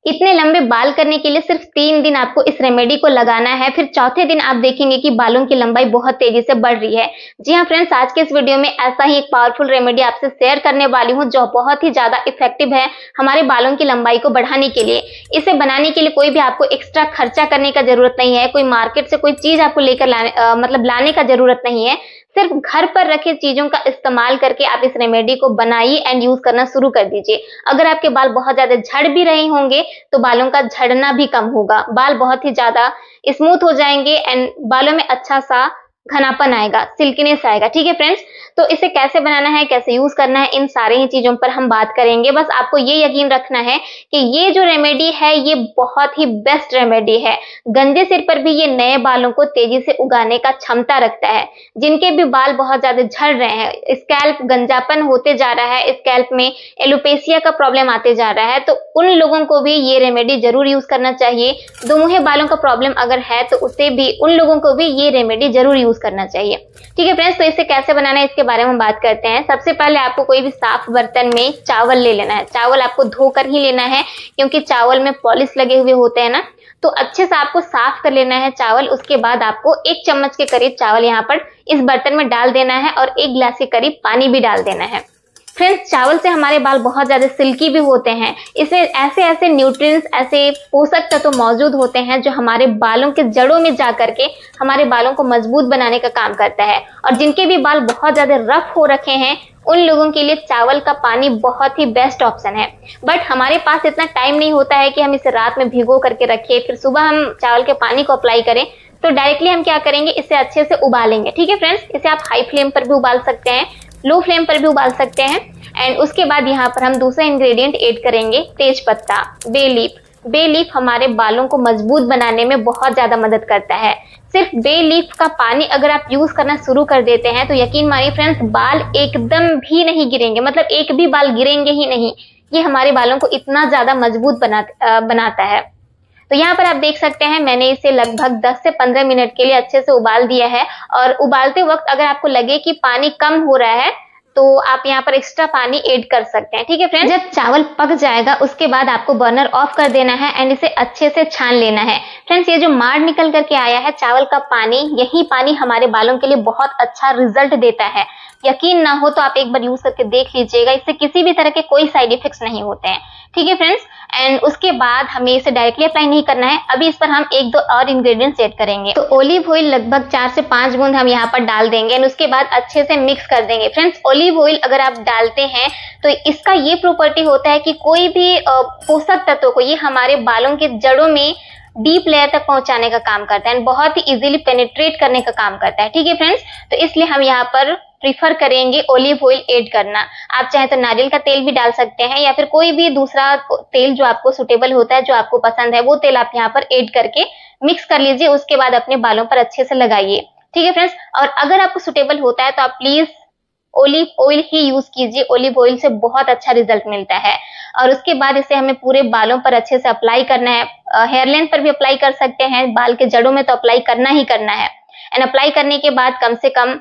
इतने लंबे बाल करने के लिए सिर्फ 3 दिन आपको इस रेमेडी को लगाना है। फिर चौथे दिन आप देखेंगे कि बालों की लंबाई बहुत तेजी से बढ़ रही है। जी हाँ फ्रेंड्स, आज के इस वीडियो में ऐसा ही एक पावरफुल रेमेडी आपसे शेयर करने वाली हूँ जो बहुत ही ज्यादा इफेक्टिव है हमारे बालों की लंबाई को बढ़ाने के लिए। इसे बनाने के लिए कोई भी आपको एक्स्ट्रा खर्चा करने का जरूरत नहीं है, कोई मार्केट से कोई चीज आपको लेकर लाने का जरूरत नहीं है। सिर्फ घर पर रखे चीजों का इस्तेमाल करके आप इस रेमेडी को बनाइए एंड यूज करना शुरू कर दीजिए। अगर आपके बाल बहुत ज्यादा झड़ भी रहे होंगे तो बालों का झड़ना भी कम होगा, बाल बहुत ही ज्यादा स्मूथ हो जाएंगे एंड बालों में अच्छा सा घनापन आएगा, सिल्कीनेस आएगा। ठीक है फ्रेंड्स, तो इसे कैसे बनाना है, कैसे यूज करना है, इन सारे ही चीजों पर हम बात करेंगे। बस आपको ये यकीन रखना है कि ये जो रेमेडी है ये बहुत ही बेस्ट रेमेडी है। गंजे सिर पर भी ये नए बालों को तेजी से उगाने का क्षमता रखता है। जिनके भी बाल बहुत ज्यादा झड़ रहे हैं, स्कैल्प गंजापन होते जा रहा है, स्कैल्प में एलोपेशिया का प्रॉब्लम आते जा रहा है, तो उन लोगों को भी ये रेमेडी जरूर यूज करना चाहिए। दोमुहे बालों का प्रॉब्लम अगर है तो उसे भी, उन लोगों को भी ये रेमेडी जरूर यूज करना चाहिए। ठीक है फ्रेंड्स, तो इसे कैसे बनाना है इसके बारे में हम बात करते हैं। सबसे पहले आपको कोई भी साफ बर्तन में चावल ले लेना है। चावल आपको धोकर ही लेना है क्योंकि चावल में पॉलिश लगे हुए होते हैं ना, तो अच्छे से आपको साफ कर लेना है चावल। उसके बाद आपको 1 चम्मच के करीब चावल यहाँ पर इस बर्तन में डाल देना है और 1 गिलास के करीब पानी भी डाल देना है। फ्रेंड्स, चावल से हमारे बाल बहुत ज्यादा सिल्की भी होते हैं। इसमें ऐसे ऐसे न्यूट्रिएंट्स, ऐसे पोषक तत्व मौजूद होते हैं जो हमारे बालों के जड़ों में जा करके हमारे बालों को मजबूत बनाने का काम करता है। और जिनके भी बाल बहुत ज्यादा रफ हो रखे हैं उन लोगों के लिए चावल का पानी बहुत ही बेस्ट ऑप्शन है। बट हमारे पास इतना टाइम नहीं होता है कि हम इसे रात में भिगो करके रखें, फिर सुबह हम चावल के पानी को अप्लाई करें। तो डायरेक्टली हम क्या करेंगे, इसे अच्छे से उबालेंगे। ठीक है फ्रेंड्स, इसे आप हाई फ्लेम पर भी उबाल सकते हैं, लो फ्लेम पर भी उबाल सकते हैं। एंड उसके बाद यहाँ पर हम दूसरा इंग्रेडिएंट ऐड करेंगे, तेज पत्ता, बे लीफ। बे लीफ हमारे बालों को मजबूत बनाने में बहुत ज्यादा मदद करता है। सिर्फ बे लीफ का पानी अगर आप यूज करना शुरू कर देते हैं तो यकीन मानिए फ्रेंड्स, बाल एकदम भी नहीं गिरेंगे, मतलब एक भी बाल गिरेंगे ही नहीं। ये हमारे बालों को इतना ज्यादा मजबूत बनाता है। तो यहाँ पर आप देख सकते हैं मैंने इसे लगभग 10 से 15 मिनट के लिए अच्छे से उबाल दिया है। और उबालते वक्त अगर आपको लगे कि पानी कम हो रहा है तो आप यहाँ पर एक्स्ट्रा पानी ऐड कर सकते हैं। ठीक है फ्रेंड्स, जब चावल पक जाएगा उसके बाद आपको बर्नर ऑफ कर देना है एंड इसे अच्छे से छान लेना है। फ्रेंड्स, ये जो माड़ निकल करके आया है चावल का पानी, यही पानी हमारे बालों के लिए बहुत अच्छा रिजल्ट देता है। यकीन ना हो तो आप एक बार यूज करके देख लीजिएगा, इससे किसी भी तरह के कोई साइड इफेक्ट्स नहीं होते हैं। ठीक है फ्रेंड्स, एंड उसके बाद हमें इसे डायरेक्टली अप्लाई नहीं करना है। अभी इस पर हम 1-2 और इंग्रेडिएंट्स ऐड करेंगे। तो ओलिव ऑयल लगभग 4 से 5 बूंद हम यहाँ पर डाल देंगे एंड उसके बाद अच्छे से मिक्स कर देंगे। फ्रेंड्स, ओलिव ऑयल अगर आप डालते हैं तो इसका ये प्रॉपर्टी होता है कि कोई भी पोषक तत्व को ये हमारे बालों के जड़ों में डीप लेयर तक पहुंचाने का काम करता है, बहुत ही इजीली पेनिट्रेट करने का काम करता है। ठीक है फ्रेंड्स, तो इसलिए हम यहाँ पर प्रीफर करेंगे ओलिव ऑयल ऐड करना। आप चाहे तो नारियल का तेल भी डाल सकते हैं या फिर कोई भी दूसरा तेल जो आपको सुटेबल होता है, जो आपको पसंद है, वो तेल आप यहाँ पर ऐड करके मिक्स कर लीजिए। उसके बाद अपने बालों पर अच्छे से लगाइए। ठीक है फ्रेंड्स, और अगर आपको सुटेबल होता है तो आप प्लीज ओलिव ऑयल ही यूज कीजिए। ओलिव ऑयल से बहुत अच्छा रिजल्ट मिलता है। और उसके बाद इसे हमें पूरे बालों पर अच्छे से अप्लाई करना है। हेयर लेंथ पर भी अप्लाई कर सकते हैं, बाल के जड़ों में तो अप्लाई करना ही करना है। एंड अप्लाई करने के बाद कम से कम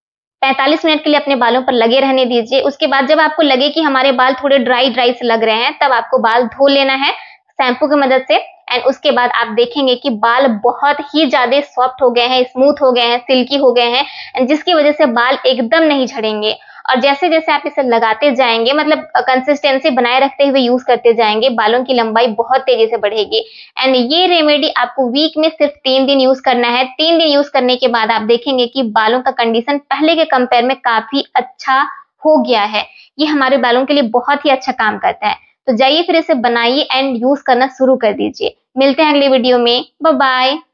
45 मिनट के लिए अपने बालों पर लगे रहने दीजिए। उसके बाद जब आपको लगे कि हमारे बाल थोड़े ड्राई से लग रहे हैं तब आपको बाल धो लेना है शैम्पू की मदद से। एंड उसके बाद आप देखेंगे कि बाल बहुत ही ज्यादा सॉफ्ट हो गए हैं, स्मूथ हो गए हैं, सिल्की हो गए हैं, एंड जिसकी वजह से बाल एकदम नहीं झड़ेंगे। और जैसे जैसे आप इसे लगाते जाएंगे, मतलब कंसिस्टेंसी बनाए रखते हुए यूज करते जाएंगे, बालों की लंबाई बहुत तेजी से बढ़ेगी। एंड ये रेमेडी आपको वीक में सिर्फ 3 दिन यूज करना है। 3 दिन यूज करने के बाद आप देखेंगे कि बालों का कंडीशन पहले के कंपेयर में काफी अच्छा हो गया है। ये हमारे बालों के लिए बहुत ही अच्छा काम करता है। तो जाइए फिर इसे बनाइए एंड यूज करना शुरू कर दीजिए। मिलते हैं अगले वीडियो में। Bye bye.